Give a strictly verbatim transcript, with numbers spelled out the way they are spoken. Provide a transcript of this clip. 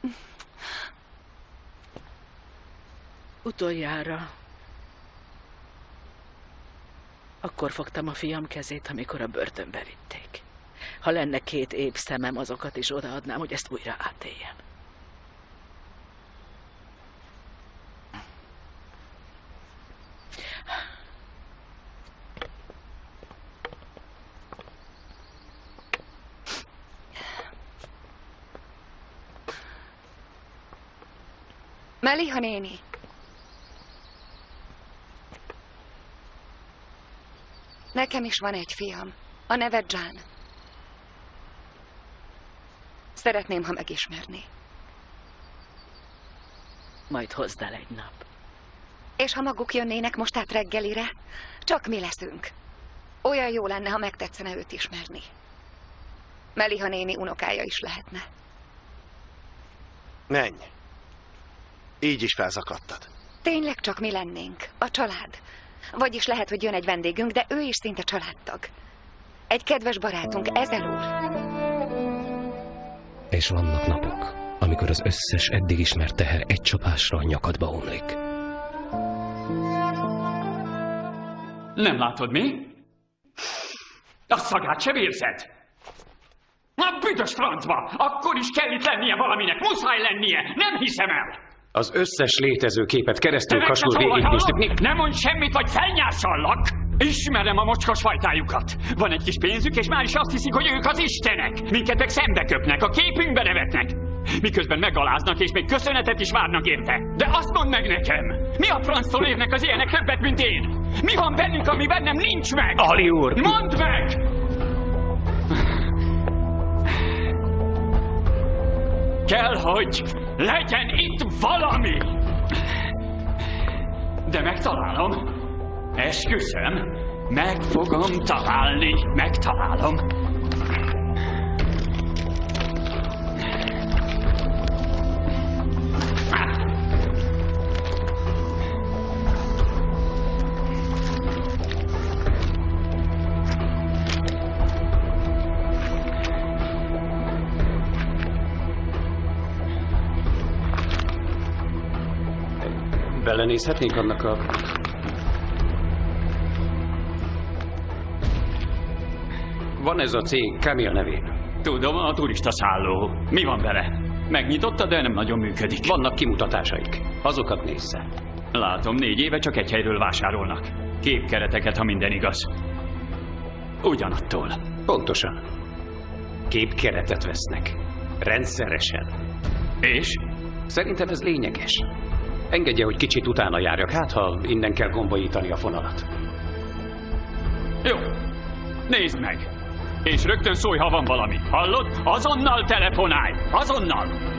Utoljára akkor fogtam a fiam kezét, amikor a börtönbe vitték. Ha lenne két épp szemem, azokat is odaadnám, hogy ezt újra átéljem. Meliha néni. Nekem is van egy fiam. A neve John. Szeretném, ha megismerné. Majd hozd el egy nap. És ha maguk jönnének most át reggelire, csak mi leszünk. Olyan jó lenne, ha megtetszene őt ismerni. Meliha néni unokája is lehetne. Menj! Így is felzakadtad. Tényleg csak mi lennénk, a család. Vagyis lehet, hogy jön egy vendégünk, de ő is szinte családtag. Egy kedves barátunk, Ezel úr. És vannak napok, amikor az összes eddig ismert teher egy csapásra a nyakadba omlik. Nem látod, mi? A szagát sem érzed? A büdös francba! Akkor is kell itt lennie valaminek, muszáj lennie! Nem hiszem el! Az összes létező képet keresztül Te kasul végignéztük. Ne mondj semmit, vagy felnyászallak! Ismerem a mocskos fajtájukat. Van egy kis pénzük, és már is azt hiszik, hogy ők az istenek. Minket meg szembe köpnek, a képünkbe nevetnek. Miközben megaláznak, és még köszönetet is várnak érte. De azt mondd meg nekem! Mi a franctól érnek az ilyenek többet, mint én? Mi van bennünk, ami bennem nincs meg? Ali úr! Mondd meg! Kell, hogy legyen itt valami! De megtalálom. Esküszöm, meg fogom találni, megtalálom. Belenézhetnénk annak a... Van ez a cég Camille nevén. Tudom, a turista szálló. Mi van vele? Megnyitotta, de nem nagyon működik. Vannak kimutatásaik. Azokat nézze. Látom, négy éve csak egy helyről vásárolnak. Képkereteket, ha minden igaz. Ugyanattól. Pontosan. Képkeretet vesznek. Rendszeresen. És? Szerintem ez lényeges. Engedje, hogy kicsit utána járjak, hát ha innen kell gombolítani a fonalat. Jó. Nézd meg. És rögtön szólj, ha van valami. Hallod? Azonnal telefonálj! Azonnal!